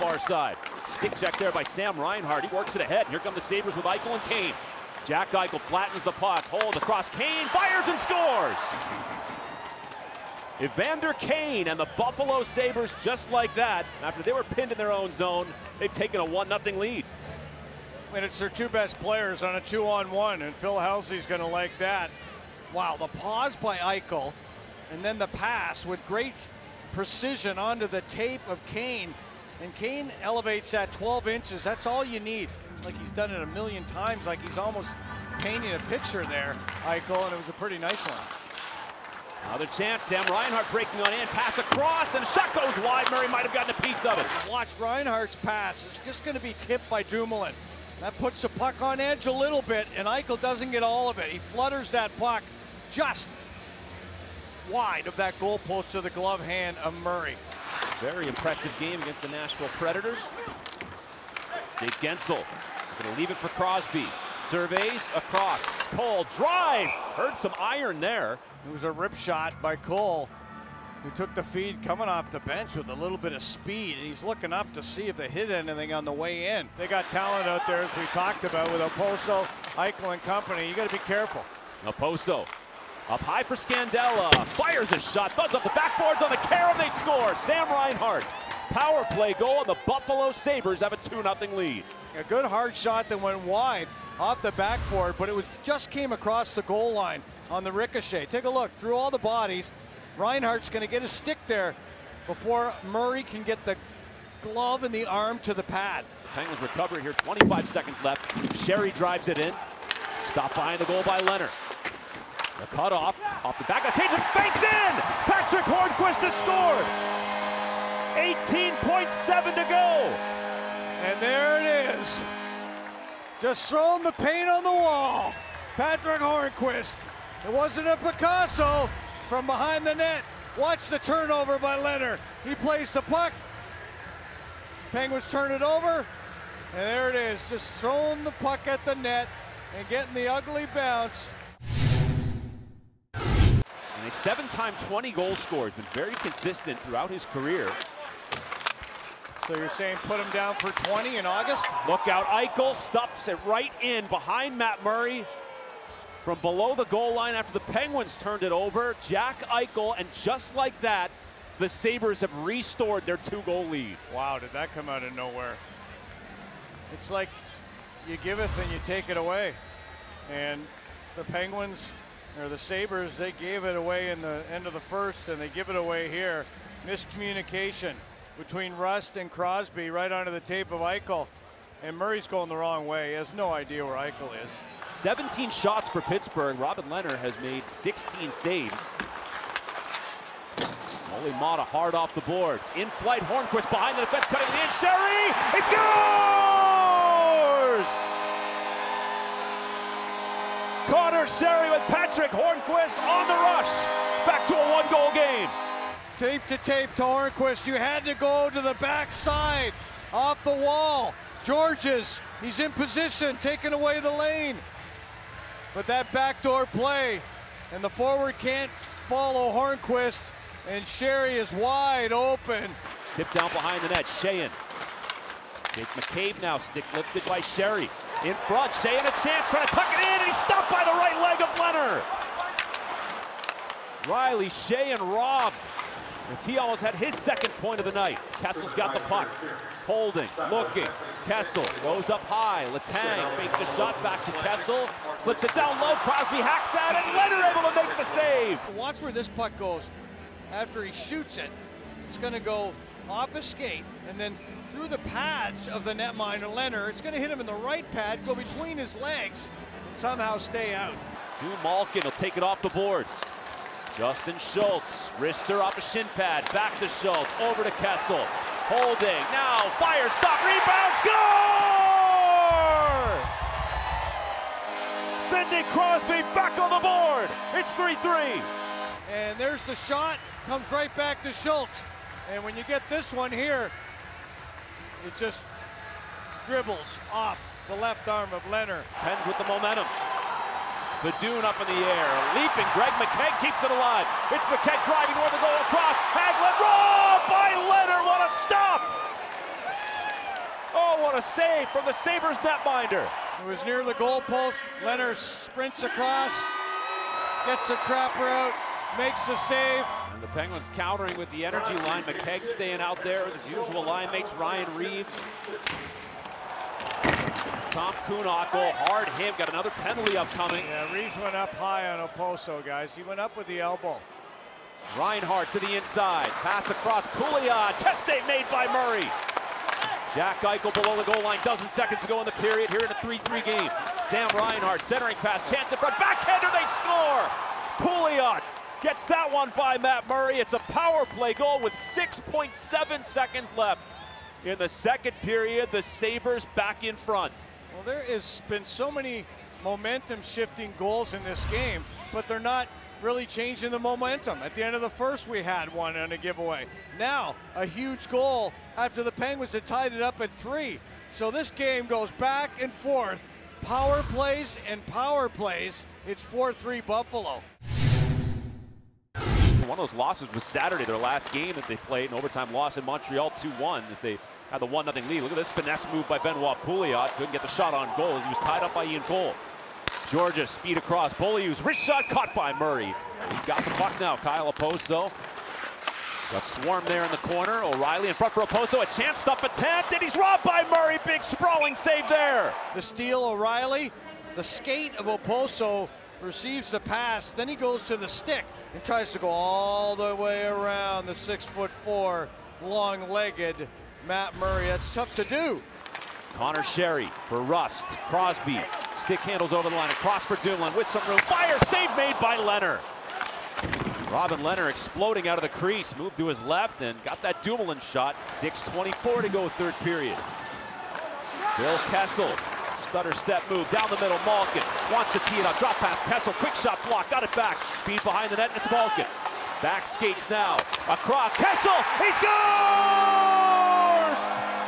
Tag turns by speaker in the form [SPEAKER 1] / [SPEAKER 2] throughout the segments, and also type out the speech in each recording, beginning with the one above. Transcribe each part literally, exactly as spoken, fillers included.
[SPEAKER 1] far side. Stick check there by Sam Reinhart. He works it ahead. Here come the Sabres with Eichel and Kane. Jack Eichel flattens the puck. Hold across. Kane fires and scores! Evander Kane and the Buffalo Sabres, just like that, after they were pinned in their own zone, they've taken a one nothing lead.
[SPEAKER 2] And it's their two best players on a two-on-one, and Phil Housley's going to like that. Wow, the pause by Eichel, and then the pass with great precision onto the tape of Kane. And Kane elevates that twelve inches. That's all you need. Like he's done it a million times, like he's almost painting a picture there, Eichel, and it was a pretty nice one.
[SPEAKER 1] Another chance, Sam Reinhart breaking on in, pass across, and a shot goes wide. Murray might have gotten a piece of it.
[SPEAKER 2] Watch Reinhart's pass. It's just going to be tipped by Dumoulin. That puts the puck on edge a little bit, and Eichel doesn't get all of it. He flutters that puck just wide of that goalpost to the glove hand of Murray.
[SPEAKER 1] Very impressive game against the Nashville Predators. Jake Guentzel going to leave it for Crosby. Surveys across. Cole drive. Heard some iron there.
[SPEAKER 2] It was a rip shot by Cole, who took the feed coming off the bench with a little bit of speed, and he's looking up to see if they hit anything on the way in. They got talent out there, as we talked about, with Oposo, Eichel, and company. You got to be careful.
[SPEAKER 1] Oposo up high for Scandella. Fires a shot. Thuds off the backboards on the carry, and they score. Sam Reinhart. Power play goal, and the Buffalo Sabres have a two nothing lead.
[SPEAKER 2] A good hard shot that went wide off the backboard, but it was just came across the goal line on the ricochet. Take a look through all the bodies. Reinhart's going to get a stick there before Murray can get the glove and the arm to the pad.
[SPEAKER 1] Penguins recover here, twenty-five seconds left. Sherry drives it in. Stopped behind the goal by Leonard. The cut off, off the back of the cage, and banks in! Patrick Hornquist has scored! eighteen point seven to go!
[SPEAKER 2] And there it is. Just throwing the paint on the wall. Patrick Hornquist. It wasn't a Picasso from behind the net. Watch the turnover by Leonard. He plays the puck. Penguins turn it over. And there it is, just throwing the puck at the net and getting the ugly bounce.
[SPEAKER 1] And a seven-time twenty goal scorer. Has been very consistent throughout his career.
[SPEAKER 2] So you're saying put him down for twenty in August?
[SPEAKER 1] Look out, Eichel stuffs it right in behind Matt Murray. From below the goal line after the Penguins turned it over, Jack Eichel, and just like that, the Sabres have restored their two-goal lead.
[SPEAKER 2] Wow, did that come out of nowhere? It's like you give it and you take it away. And the Penguins, or the Sabres, they gave it away in the end of the first, and they give it away here. Miscommunication between Rust and Crosby right onto the tape of Eichel. And Murray's going the wrong way. He has no idea where Eichel is.
[SPEAKER 1] seventeen shots for Pittsburgh. Robin Leonard has made sixteen saves. Ole Mata hard off the boards. In flight, Hornquist behind the defense, cutting it in. Sherry! It scores! Connor Sherry with Patrick Hornquist on the rush. Back to a one-goal game.
[SPEAKER 2] Tape to tape to Hornquist. You had to go to the backside, off the wall. Georges, he's in position, taking away the lane. But that backdoor play, and the forward can't follow Hornquist, and Sherry is wide open.
[SPEAKER 1] Tip down behind the net, Sheahan. Jake McCabe now, stick lifted by Sherry. In front, Sheahan a chance, trying to tuck it in, and he's stopped by the right leg of Leonard. Riley Sheahan robbed, as he almost had his second point of the night. Kessel's got the puck. Holding, looking. Kessel goes up high. Letang fakes the shot back to Kessel. Slips it down low. Crosby hacks at it. Leonard able to make the save.
[SPEAKER 2] Watch where this puck goes. After he shoots it, it's going to go off his skate and then through the pads of the netminder Leonard. It's going to hit him in the right pad, go between his legs, and somehow stay out.
[SPEAKER 1] To Malkin, he'll take it off the boards. Justin Schultz, wrister off a shin pad, back to Schultz, over to Kessel. Holding, now fire, stop, rebound, score! Sidney Crosby back on the board. It's three three.
[SPEAKER 2] And there's the shot, comes right back to Schultz. And when you get this one here, it just dribbles off the left arm of Leonard.
[SPEAKER 1] Pens with the momentum. Badun up in the air, leaping. Greg McKegg keeps it alive. It's McKegg driving toward the goal across. Hagelin robbed by Leonard. What a stop! about a save from the Sabres netminder?
[SPEAKER 2] It was near the goalpost. Leonard sprints across, gets the trapper out, makes the save.
[SPEAKER 1] And the Penguins countering with the energy line. McKegg staying out there with his usual line mates, Ryan Reeves. Tom Kuhnhackl, hard hit, got another penalty upcoming.
[SPEAKER 2] Yeah, Reeves went up high on Oposo, guys. He went up with the elbow.
[SPEAKER 1] Reinhart to the inside, pass across Pouliot, chest save made by Murray. Jack Eichel below the goal line, dozen seconds to go in the period here in a three three game. Sam Reinhart centering pass, chance in front, backhander, they score! Pouliot gets that one by Matt Murray. It's a power play goal with six point seven seconds left in the second period. The Sabres back in front.
[SPEAKER 2] Well, there has been so many momentum-shifting goals in this game, but they're not really changing the momentum. At the end of the first, we had one on a giveaway. Now, a huge goal after the Penguins had tied it up at three. So this game goes back and forth. Power plays and power plays. It's four three Buffalo.
[SPEAKER 1] One of those losses was Saturday, their last game that they played, an overtime loss in Montreal two one as they had the one nothing lead. Look at this finesse move by Benoit Pouliot. Couldn't get the shot on goal as he was tied up by Ian Cole. Georges feed across, Beaulieu's wrist shot caught by Murray. He's got the puck now, Kyle Oposo. Got swarmed there in the corner. O'Reilly in front for Oposo, a chance stop attempt, and he's robbed by Murray. Big sprawling save there.
[SPEAKER 2] The steal, O'Reilly. The skate of Oposo receives the pass, then he goes to the stick and tries to go all the way around the six foot four, long-legged Matt Murray. That's tough to do.
[SPEAKER 1] Connor Sherry for Rust. Crosby, stick handles over the line, across for Dumoulin with some room. Fire save made by Leonard. Robin Leonard exploding out of the crease, moved to his left and got that Dumoulin shot. six twenty-four to go third period. Bill Kessel, stutter step move down the middle. Malkin wants to tee it up, drop pass Kessel, quick shot block, got it back. Feed behind the net and it's Malkin. Back skates now, across, Kessel, he scores!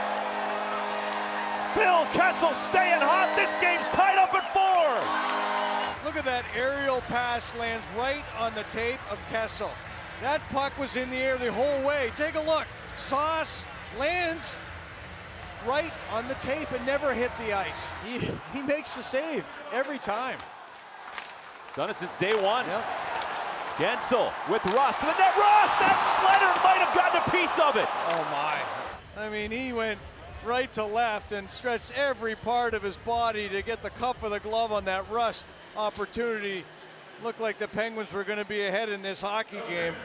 [SPEAKER 1] Phil Kessel staying hot, this game's tied up at four!
[SPEAKER 2] Look at that aerial pass, lands right on the tape of Kessel. That puck was in the air the whole way. Take a look, Sauce lands right on the tape and never hit the ice. He, he makes the save every time.
[SPEAKER 1] Done it since day one.
[SPEAKER 2] Yep.
[SPEAKER 1] Gensel with Rust to the net. Rust! That Leonard might have gotten a piece of it.
[SPEAKER 2] Oh my. I mean, he went right to left and stretched every part of his body to get the cuff of the glove on that Rust opportunity. Looked like the Penguins were going to be ahead in this hockey game.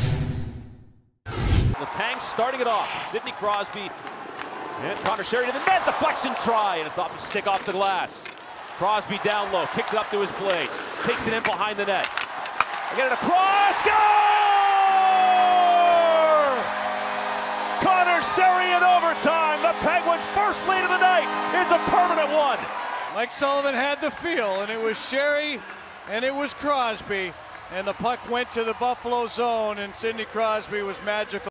[SPEAKER 1] Letang starting it off. Sidney Crosby and Connor Sherry to the net. Deflection try, and it's off the stick off the glass. Crosby down low, kicked it up to his blade. Takes it in behind the net. Get it across, score! Connor Sherry in overtime. The Penguins' first lead of the night is a permanent one.
[SPEAKER 2] Mike Sullivan had the feel, and it was Sherry and it was Crosby, and the puck went to the Buffalo zone, and Sidney Crosby was magical.